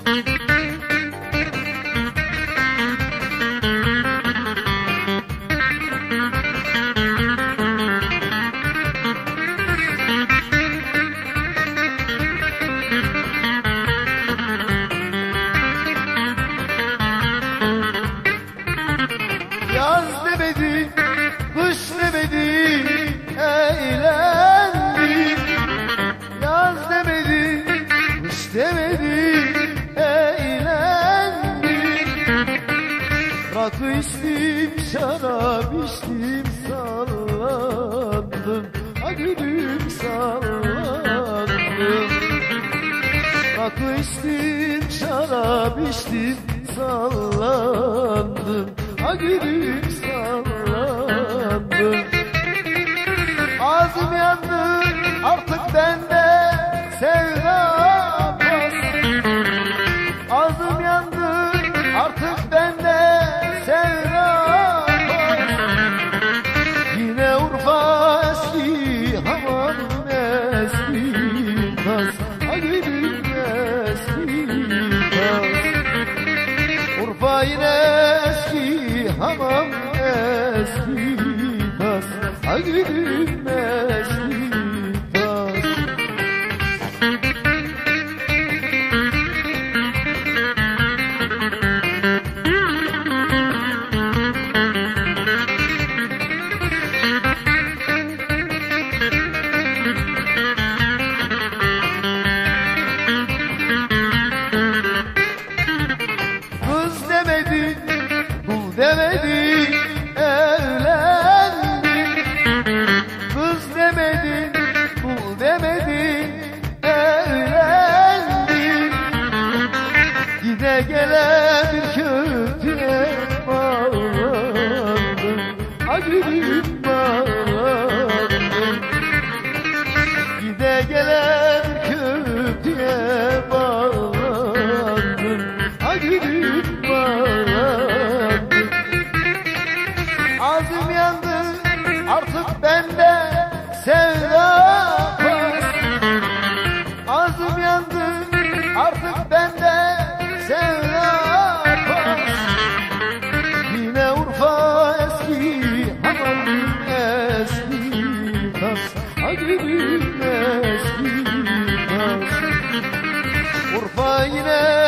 Yaz demedi, kış demedi, eğlendim. Yaz demedi, kış demedi, eğlendim. Rakı içtim, şarap içtim, sallandım. Ha gülüm sallandım. Rakı içtim, şarap içtim, sallandım. Ha gülüm sallandım. Ağzım yandı artık bende sevda bas. Ağzım yandı artık bende sevda bas. Yine Urfa eski hamam eski tas. Ha gülüm eski tas. Urfa yine eski hamam eski tas. Ha gülüm eski tas. Kız demedi, kul demedi, evlendim. Kız demedi, kul demedi, evlendim. Gide gele bir köprüye bağlandım. Ha gülüm bağlandım. Gide gele bir köprüye bağlandım. Ha gülüm bağlandım. Ağzım yandı artık bende sevda var. Ağzım yandı artık bende sevda var. Yine Urfa eski hamam eski tas. Ha gülüm eski tas. Urfa yine